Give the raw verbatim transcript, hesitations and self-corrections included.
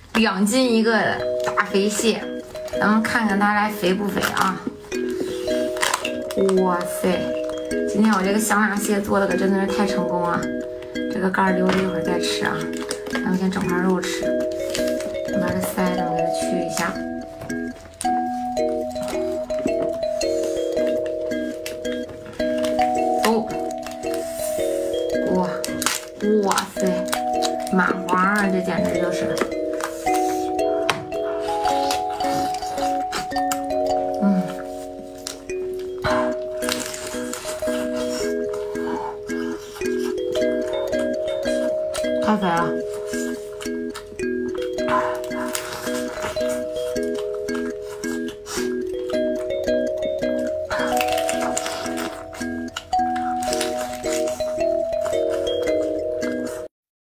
两斤一个大肥蟹，咱们看看它来肥不肥啊？哇塞，今天我这个香辣蟹做的可真的是太成功了。这个盖留着一会儿再吃啊，咱们先整块肉吃。把这腮咱们给它去一下。哦，哇，哇塞，满黄啊，这简直就是。 太肥了，